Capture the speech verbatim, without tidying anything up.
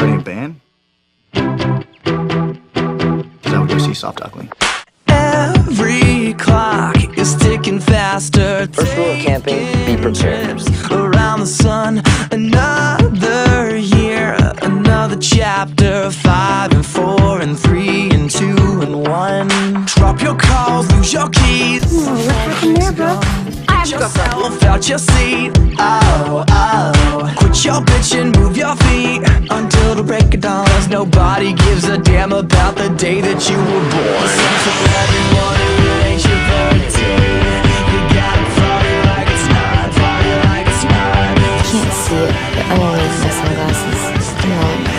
Joining a band? Is that what you see soft duckling? Every clock is ticking faster. First rule of camping, be prepared. Around the sun, another year, another chapter. Five and four and three and two and one. Drop your calls, lose your keys. Oh, what's happening there, bro? I have to go Yourself out your seat. Oh, oh. Quit your bitching, move your feet until the break of dawn. 'Cause nobody gives a damn about the day that you were born. Sing for everyone who ain't your birthday. You gotta party like it's not, party like it's not. I can't see it, but underneath my sunglasses, I know